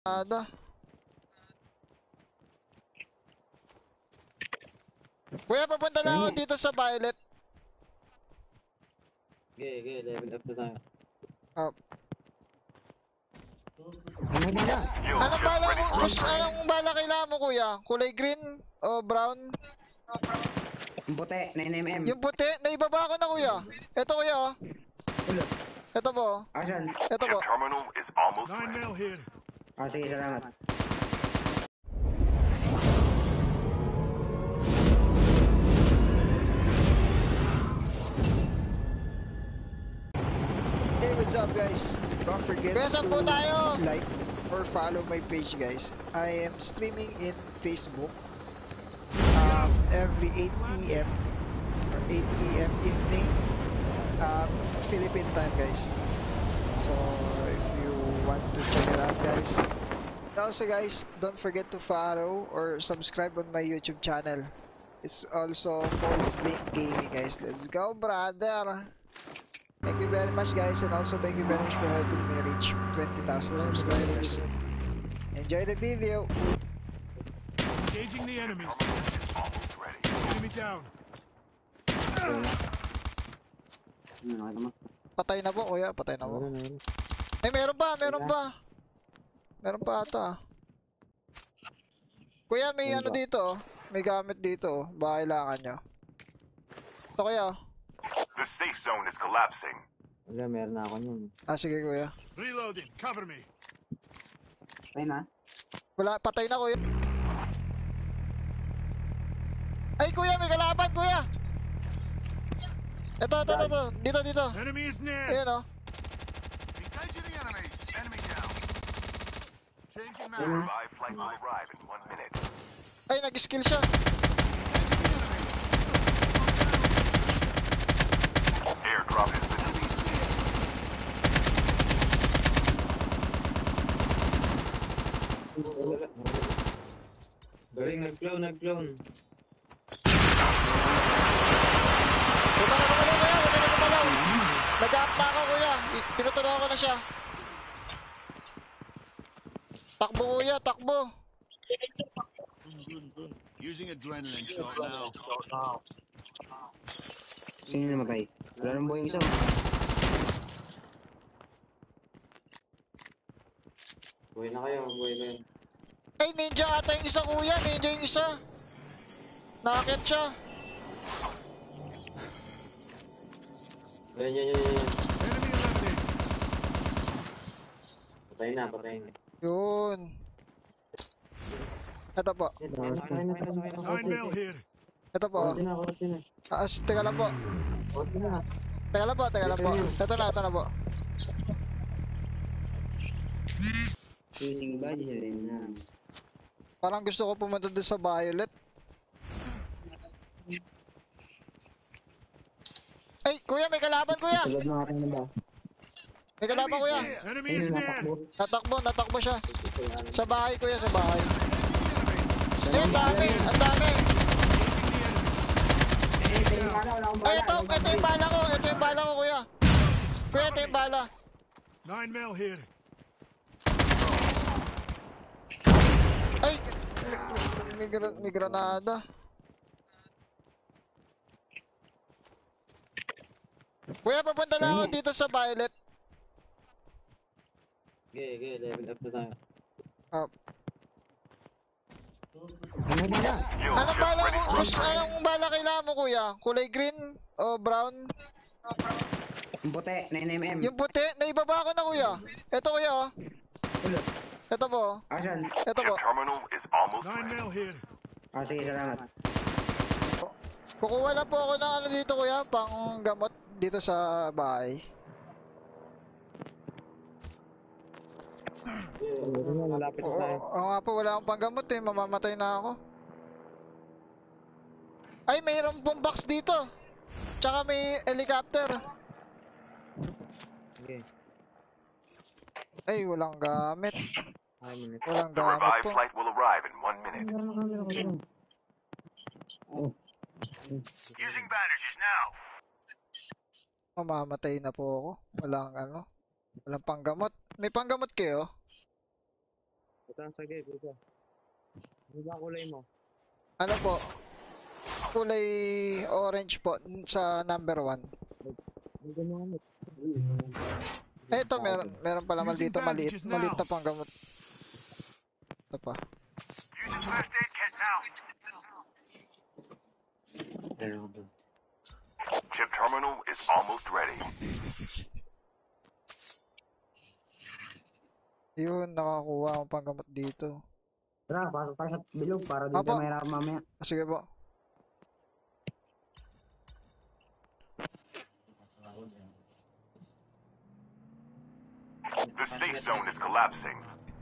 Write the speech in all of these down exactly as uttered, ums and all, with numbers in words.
Nada. Kuya, papunta na ako dito sa Violet. Okay, okay, level up na tayo. Up. Anong bala mo? Gusto, anong bala kailangan mo, kuya? Kulay green o brown? Yung puti, nine millimeter. Yung puti, naibaba ko na, kuya. Ito, kuya, oh. Ito po. Asan? Ito po. Terminal is almost Nine mil here. Ah, sige, salamat. Hey, what's up, guys? Don't forget to like or follow my page, guys. I am streaming in Facebook um, every eight P M or eight P M evening um, Philippine time, guys. So if you want to check it out, guys. And also, guys, don't forget to follow or subscribe on my YouTube channel. It's also called Blink Gaming, guys. Let's go, brother! Thank you very much, guys, and also thank you very much for helping me reach twenty thousand subscribers. Enjoy the video! Engaging the enemies. Enemy down. Patay na po, kuya. Patay na po. Ay, meron pa, meron pa. Meron pa ata. Kuya, may ano dito, may gamit dito. Baka kailangan nyo. Ito, kuya. The safe zone is collapsing. Wala, meron na ako yun. Ah, sige, kuya. Reloading. Cover me. Ayun na. Wala, patay na, kuya. Ay, kuya, may kalaban, kuya. Ito, ito, ito, ito. Dito, dito. Enemy is near. Ayan, oh. Engaging the enemies. Enemy down. Changing map. Revived flight will arrive in one minute. Ay, nag-skill siya. Airdrop has been Galing, nag-clone, nag-clone. Huwag ka na gumalaw, kuya. Huwag ka na gumalaw. Nag-up na ako, kuya. Tinutulungan ko na siya. Takbo, kuya. Takbo. Using adrenaline shot now. Sino yung namatay? Wala nang buhay yung isa. Buhay na kayo, buhay na yun. Ay, ninja ata yung isa, kuya. Ninja yung isa. Nakakit siya. Ayan, yan, yan, yan. Enemy eliminated. Patay na, patay na. Yun. Ito po. Sakay na, sakay na, sakay Nine mil here. Ito po. Korte na, korte na. Ah, teka lang po. Korte na. Teka lang po, teka lang po. Ito na, ito na po. Using body na rin na. Parang gusto ko pumunta doon sa Violet. Ay, kuya, may kalaban, kuya. Tulad mga ating naba. May kalaban, kuya. Enemy Ayun, is near. natakbo. Natakbo, natakbo siya. Sa bahay, kuya, sa bahay. Eh, ang dami, ang dami. Ay, ito, ito yung bala ko, ito yung bala ko, kuya. Kuya, ito yung bala. Nine mil here. Ay, may, may, may granada. Kuya, papunta na ako dito sa Violet. Okay, okay, level up na tayo. Up. Shields Anong just bala ready mo? for Gusto, anong bala kailangan mo, kuya? Kulay green o brown? Yung puti, nine millimeter. Yung puti, naibaba ko na, kuya. Ito, kuya, oh. Ito po. Asan? Ito po. Chip terminal is almost Nine ready. mil here. Ah, sige, salamat. Kukuha lang po ako ng ano dito, kuya, pang gamot dito sa bahay. Malapit na Oo, tayo. oo nga po, wala akong panggamot eh, mamamatay na ako. Ay, mayroon pong box dito. Tsaka may helicopter. Okay. Ay, walang gamit. Five minutes. Walang The gamit revived po. flight will arrive in one minute. Using bandages now. Mamamatay na po ako. Walang ano. Walang panggamot. May panggamot kayo? Ito, sige, ito. Ano ba ang kulay mo? Ano po? Kulay orange po sa number one. May ganyan. Eh, ito, meron, meron pala mal Using dito, maliit, bandages maliit now. na pang gamot. Ito pa. Using first aid kit now. Chip terminal is almost ready. Yun, nakakuha akong pang gamot dito. Tara, pasok tayo sa bilog para di Apo. tayo mahirap mamaya. Sige po. The safe zone is collapsing.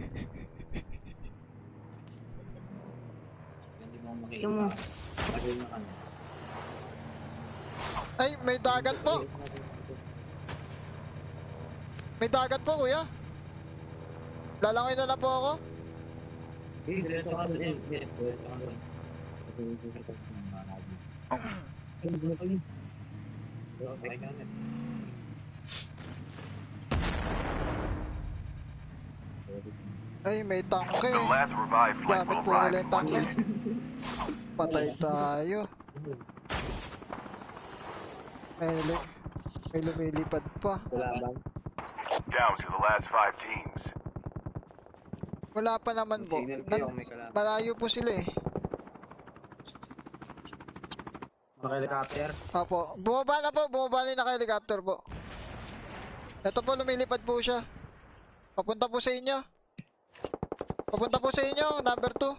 Yung mo. Ay, may dagat po. May dagat po, kuya. Lalangoy na lang po ako. Eh, diretso ka doon. Eh, diretso ka doon. Ay, gulo pa yun. Pero, sakay ka na. Ay, may tangke. The last revived flight Gamit will po nila arrive yung in one tangke. minute. Patay tayo. May, li- may lumilipad pa. Wala bang? Down to the last five teams. Wala pa naman po. Signal Nan- kayo, may kalaban. malayo po sila eh. Naka-helicopter. Apo. Bumaba na po. Bumaba na yung naka-helicopter po. Ito po, lumilipad po siya. Papunta po sa inyo. Papunta po sa inyo. Number two.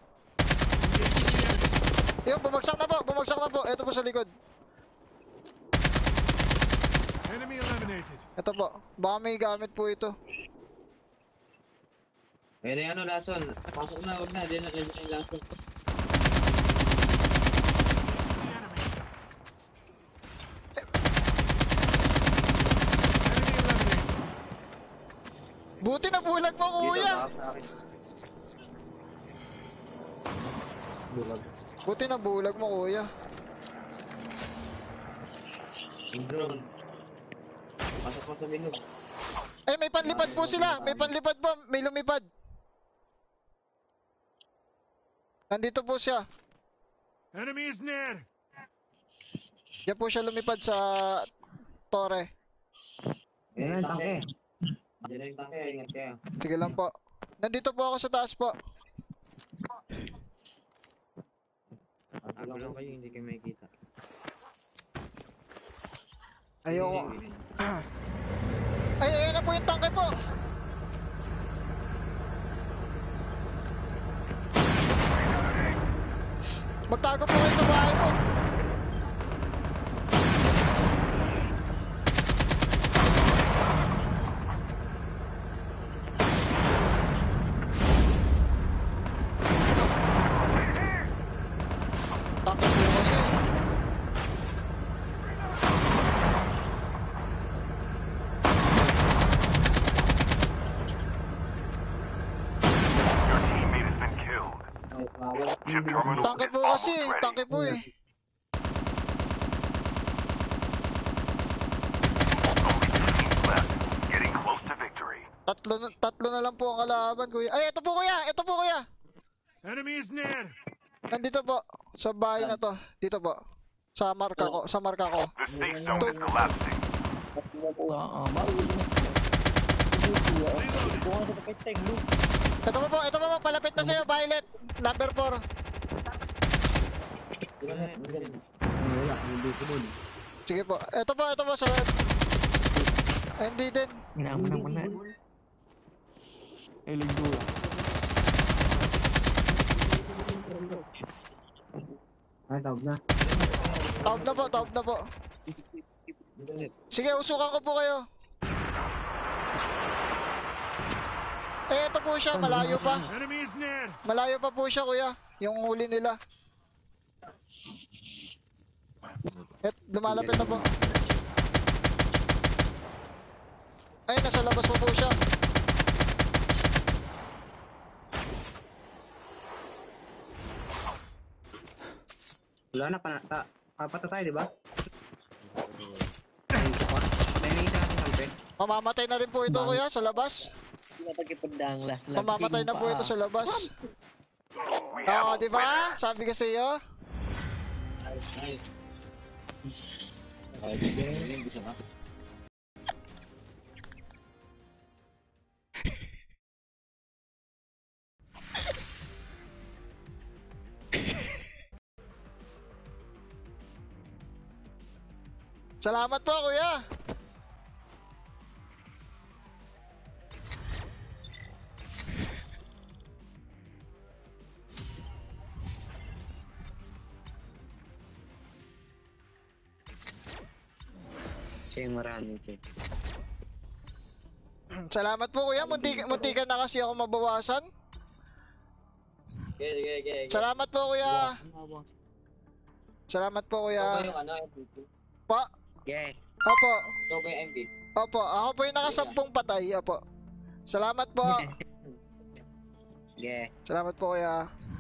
Yun, bumagsak na po. Bumagsak na po. Ito po sa likod. Enemy eliminated. Ito po. Baka may gamit po ito. Pero ano, Lason, pasok na, huwag na, di na kayo yung Lason. The enemy. Enemy eliminated. Buti na bulag mo, kuya. Dito, sa akin. Bulag. Buti na bulag mo, kuya. Yung drone. Pasok mo sa bilog. Eh, may panlipad po sila. May panlipad po. May lumipad. Nandito po siya. Enemy is near. Diyan po siya lumipad sa tore. Ayan, tangke. Diyan na yung tanke, ingat kayo. Sige lang po. Nandito po ako sa taas po. Tago lang kayo, hindi kayo makikita. Ayoko. Ay, ayan na po yung tangke po. Magtago po kayo sa bahay po. Tangke po kasi. Your teammate has been killed. Chip terminal Tangke is po almost kasi. ready. Tangke po eh. Left. Getting close to victory. Tatlo, na- tatlo na lang po ang kalaban, kuya. Ay, ito po, kuya. Ito po, kuya. Enemy is near. Nandito po. Sa bahay na to. Dito po. Sa marka ko. Sa marka ko. The safe zone is collapsing. Ito po po. Ito po po. Palapit na sa'yo. Violet. Number four. Wala, hindi ko dun. Sige po. Ito po. Ito po. Sa... Ay, hindi din. Minaman mo na. Ay, ligo. Ay, tawag na. Taob na po. Taob na po. Sige, usukan ko po kayo. Eh, ito po siya. Malayo pa. Enemy is near. Malayo pa po siya, kuya. Yung huli nila. Et, lumalapit na po. Ay, nasa labas po po siya. Wala na, panata. Papata tayo, di ba? Ay, isa pa. Patay na isa natin, tangke. Mamamatay na rin po ito, kuya, sa labas. Napagkipundang last lang. Mamamatay na po ito sa labas. We Oo, have di ba? Sabi ko sa iyo. Salamat po, kuya. Siya yung marami ito. Salamat po, kuya. Munti, muntikan na kasi ako mabawasan. Okay, okay, okay. Salamat po, kuya. Salamat po, kuya. yung ano, M V P? Pa. Yeah. Opo. Ikaw ba yung M V P? Opo. Ako po yung nakasampung patay. Opo. Salamat po. Yeah. Salamat po, kuya.